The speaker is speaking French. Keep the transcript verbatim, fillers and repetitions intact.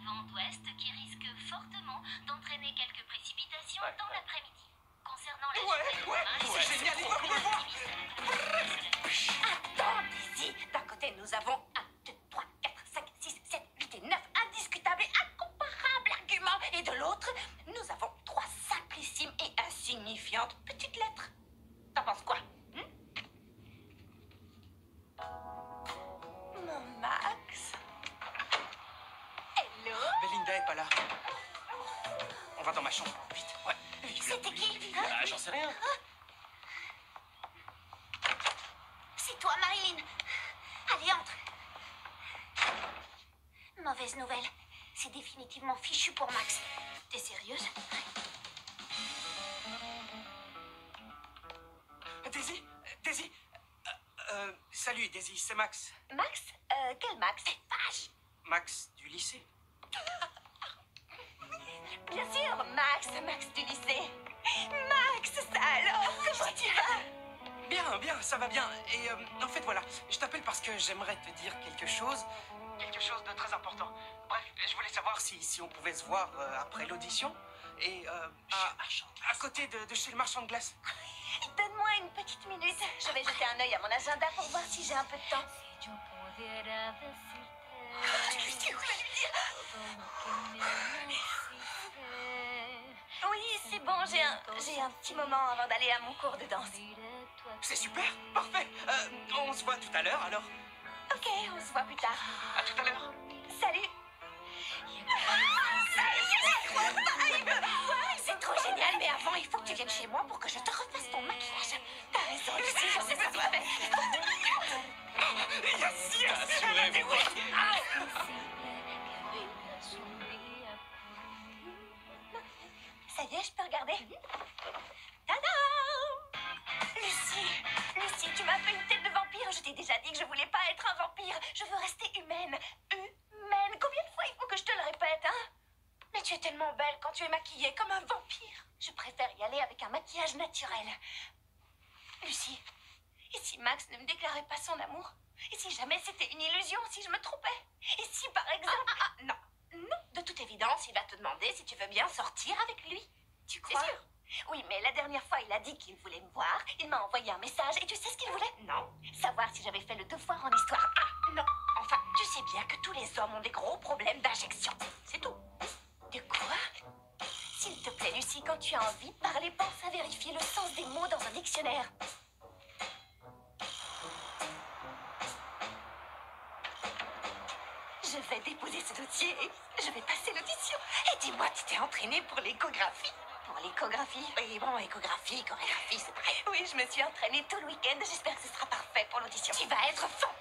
vent d'ouest qui risque fortement d'entraîner quelques précipitations Ouais, dans ouais. l'après-midi. Concernant la Ouais, journée de ouais, demain, c'est génial, il faut le voir. Attends, Daisy. D'un côté, nous avons un, deux, trois, quatre, cinq, six, sept, huit et neuf indiscutables et incomparables arguments. Et de l'autre, nous avons trois simplissimes et insignifiantes petites lettres. T'en penses quoi, hein? Mon Max. Hello. Belinda est pas là. On va dans ma chambre, vite. Ouais. Vite, C'était vite, qui, vite. hein? Ah, j'en sais rien. C'est toi, Marilyn. Allez, entre. Mauvaise nouvelle. C'est définitivement fichu pour Max. T'es sérieuse? Daisy, Daisy. Euh, euh, salut, Daisy, c'est Max. Max? Euh, quel Max? Vache. Max du lycée. Bien sûr, Max, Max du lycée. Max, ça alors, comment tu vas? Bien, bien, ça va bien. Et euh, en fait, voilà, je t'appelle parce que j'aimerais te dire quelque chose. Quelque chose de très important. Bref, je voulais savoir si, si on pouvait se voir euh, après l'audition. Et euh, à, à côté de, de chez le marchand de glace. Donne-moi une petite minute. Je vais jeter un œil à mon agenda pour voir si j'ai un peu de temps. Qu'est-ce que vous allez me dire? Oui, c'est bon, j'ai un, j'ai un petit moment avant d'aller à mon cours de danse. C'est super, parfait. Euh, on se voit tout à l'heure, alors. Ok, on se voit plus tard. À tout à l'heure. Salut. C'est trop génial, mais avant, il faut que tu viennes chez moi pour que je te refasse ton maquillage. T'as raison, Lucie, j'en ai besoin. Yes, yes. Ça y est, je peux regarder? Tada! Lucie, Lucie, tu m'as fait une tête de vampire. Je t'ai déjà dit que je voulais pas être un vampire. Je veux rester humaine. Humaine. Combien de fois il faut que je te le répète, hein? Mais tu es tellement belle quand tu es maquillée comme un vampire. Je préfère y aller avec un maquillage naturel. Lucie, et si Max ne me déclarait pas son amour? Et si jamais c'était une illusion, si je me trompais? Et si par exemple... Ah, ah, non, non, de toute évidence, il va te demander si tu veux bien sortir avec lui. Tu crois? C'est sûr. Oui, mais la dernière fois, il a dit qu'il voulait me voir. Il m'a envoyé un message et tu sais ce qu'il voulait? Non. Savoir si j'avais fait le devoir en histoire. Ah, non. Enfin, tu sais bien que tous les hommes ont des gros problèmes d'injection. C'est tout. De quoi? S'il te plaît, Lucie, quand tu as envie de parler, pense à vérifier le sens des mots dans un dictionnaire. Je vais déposer ce dossier et je vais passer l'audition. Et dis-moi, tu t'es entraînée pour l'échographie? Pour l'échographie? Oui, bon, échographie, chorégraphie, c'est pareil. Oui, je me suis entraînée tout le week-end. J'espère que ce sera parfait pour l'audition. Tu vas être fantastique.